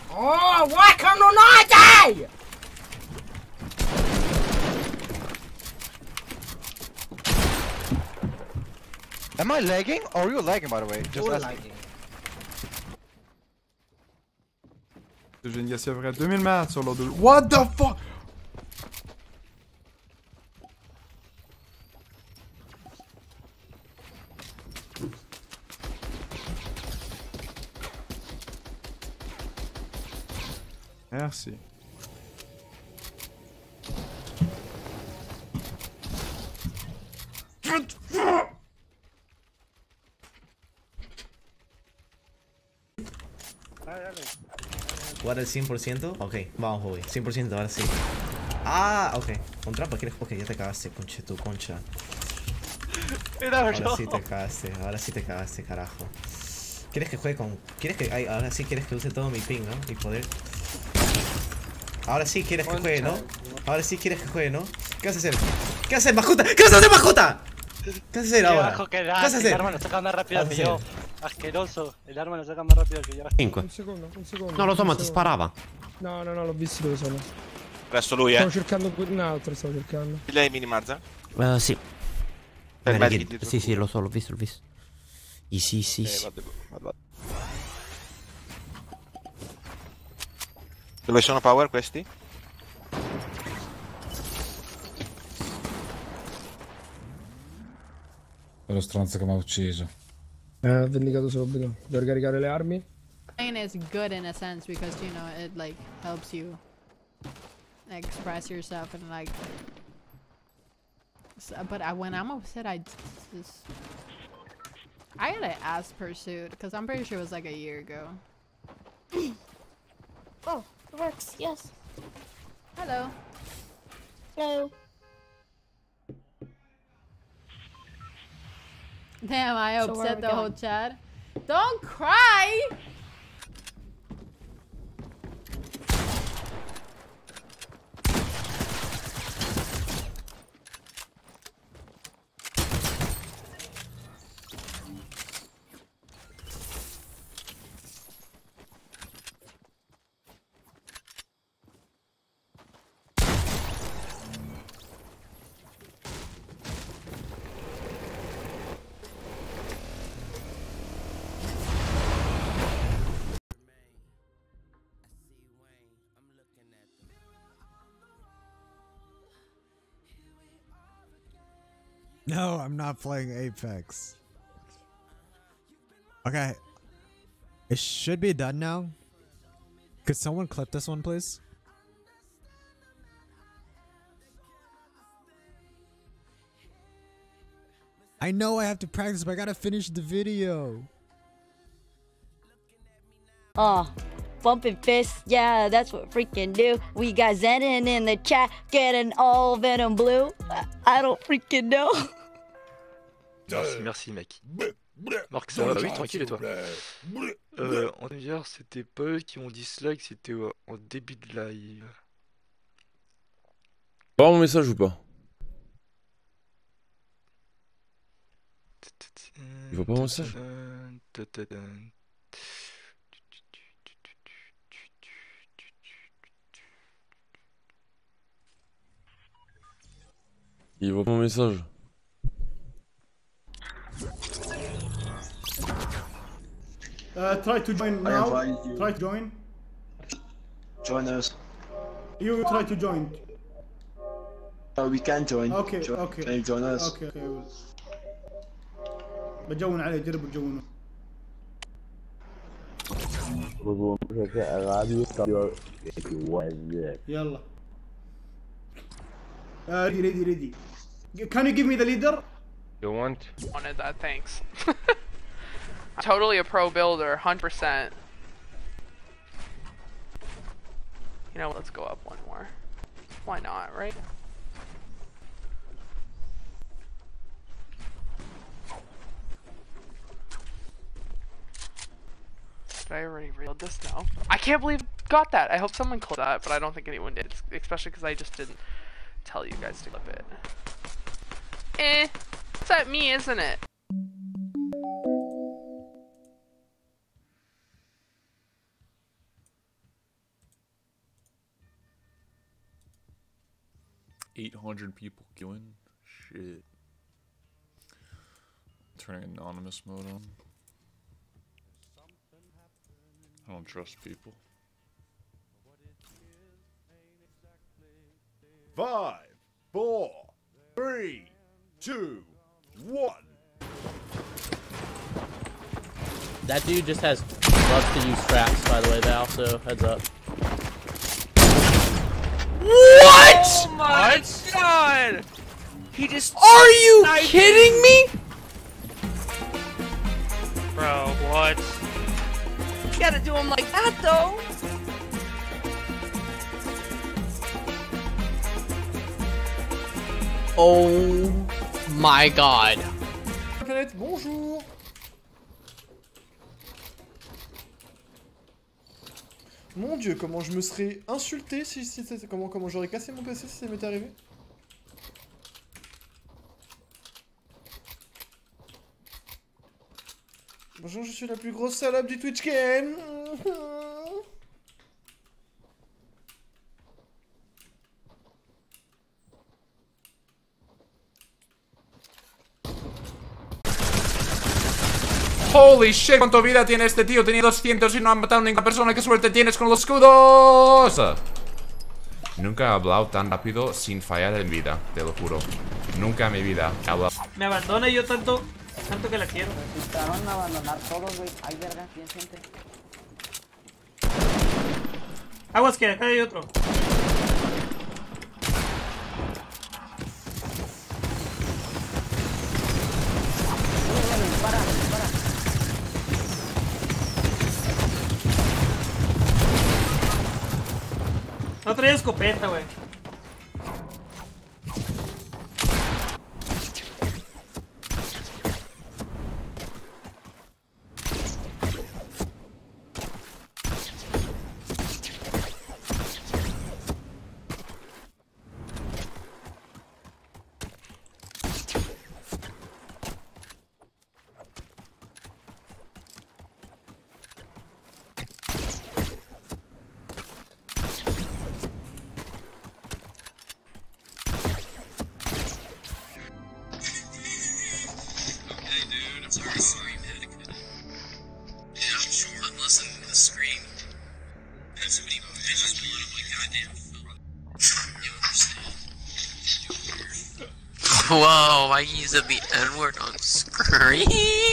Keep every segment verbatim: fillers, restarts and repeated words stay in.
Oh, whack-a-no noite! Am I lagging? Or are you lagging, by the way? Just You're asking. lagging. J'ai une gassière à deux mille mètres sur l'autre. What the fuck? Merci. ¿Guarda el cien por ciento? Ok, vamos, Bobby. cien por ciento, ahora sí. Ah, ok. Con trampa, ¿quieres? Ok, ya te cagaste, conche tu concha. Ahora sí te cagaste, ahora sí te cagaste, carajo. ¿Quieres que juegue con...? ¿Quieres que...? Ay, ahora sí quieres que use todo mi ping, ¿no? Mi poder. Ahora sí quieres que juegue, ¿no? Ahora sí quieres que juegue, ¿no? ¿Qué vas a hacer? ¿Qué vas a hacer, Majuta? ¿Qué vas a hacer, Majuta? ¿Qué vas a hacer ahora? ¿Qué vas a hacer? El arma lo saca más rápido que yo. Asqueroso. El arma lo saca más rápido che io. cinque. Un secondo, un secondo. Non lo so, ma ti secondo. sparava. No, no, no, l'ho visto dove sono. Adesso lui, eh. Stavo cercando un altro, stavo cercando. Lei minimazza? Uh, sì. Per Magari me, chi- dietro sì, tu. sì, lo so, l'ho visto, l'ho visto. Easy, easy, Eh, easy. vado, vado, vado. Dove sono power questi? Quello stronzo che mi ha ucciso. Eh, ho vendicato subito. Devo ricaricare le armi? Playing is good in a sense because you know it like helps you express yourself and like. So, but I, when I'm upset, I just I gotta ask Pursuit because I'm pretty sure it was like a year ago. Oh, it works. Yes. Hello. Hello. Damn, I So where are upset we the whole going? chat. Don't cry. No, I'm not playing Apex. Okay. It should be done now. Could someone clip this one, please? I know I have to practice, but I gotta finish the video. Oh, bumping fists. Yeah, that's what freaking do. We got Zenon in the chat getting all Venom blue. I, I don't freaking know. Merci, merci mec. Marc, ça va? Bah oui, tranquille et toi? Euh, en hier, c'était pas eux qui ont dislike, c'était euh, en début de live. Voir mon message ou pas? Il voit pas mon message? Il voit pas mon message. Uh, try to join I now. invite you. Try to join. Join us. You try to join. Uh, we can join. Okay, Jo- okay. Can you join us? Okay, okay. Well. بجون عليه جربوا تجونوا. يلا. Uh, ready, ready, ready. Can you give me the leader? You want? Wanted that, thanks. Totally a pro builder, one hundred percent. You know, let's go up one more. Why not, right? Did I already read this? No. I can't believe I got that. I hope someone called that, but I don't think anyone did. Especially because I just didn't tell you guys to clip it. Eh. It's at me, isn't it? eight hundred people queuing. Shit. Turning anonymous mode on. I don't trust people. Five, four, three, two, one. That dude just has loves to use traps, by the way, Val, so heads up. What? Oh my god! He just. Are you kidding me? Bro, what? You gotta do him like that though. Oh my god. Planète, bonjour. Mon dieu, comment je me serais insulté si c'était... Comment, comment j'aurais cassé mon P C si ça m'était arrivé. Bonjour, je suis la plus grosse salope du Twitch game. Holy shit, ¿cuánto vida tiene este tío? Tenía doscientos y no ha matado a ninguna persona. ¿Qué suerte tienes con los escudos? Nunca he hablado tan rápido sin fallar en vida, te lo juro. Nunca en mi vida he hablado. Me abandona y yo tanto, tanto que la quiero. Necesitaron abandonar todos, güey. Ay, verga, bien gente. Aguas que acá hay otro. No traía escopeta, güey. Whoa, I used the N-word on screen?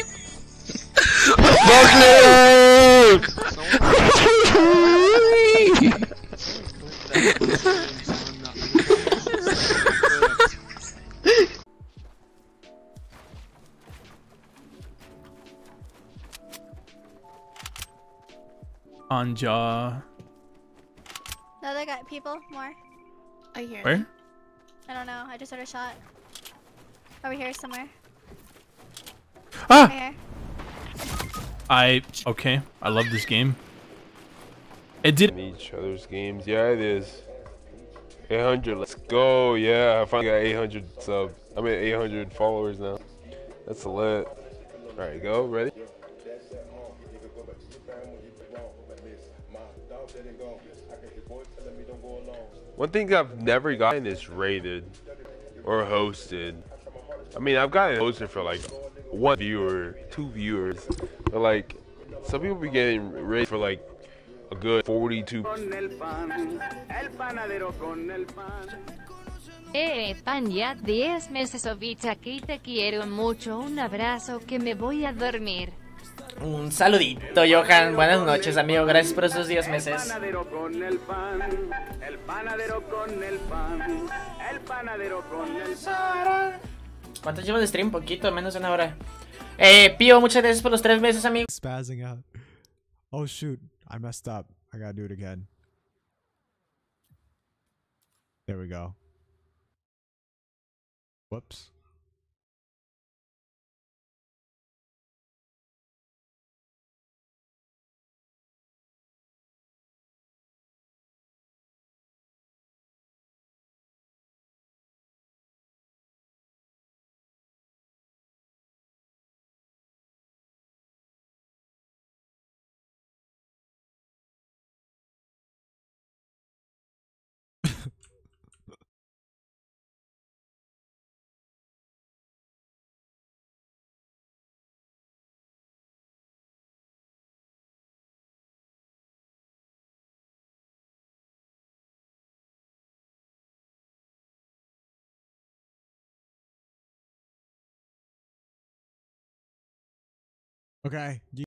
On jaw. No, they got people more. I hear. Where? I don't know. I just heard a shot. Over here somewhere. Ah! Right here. I okay. I love this game. It did. Each other's games. Yeah, it is. eight hundred. Let's go. Yeah, I finally got eight hundred subs. I mean, eight hundred followers now. That's lit. All right, go. Ready? One thing I've never gotten is rated or hosted. I mean, I've gotten hosted for like one viewer, two viewers, but like some people be getting rated for like a good forty-two. Eh, pan ya diez meses ovita aquí te quiero mucho, un abrazo que me voy a dormir. Un saludito, Johan. Buenas noches, amigo. Gracias por esos diez meses. ¿Cuánto llevo de stream? Poquito, menos de una hora. Eh, Pío, muchas gracias por los tres meses, amigo. Spazzing out. Oh shoot, I messed up. I gotta do it again. There we go. Whoops. Okay.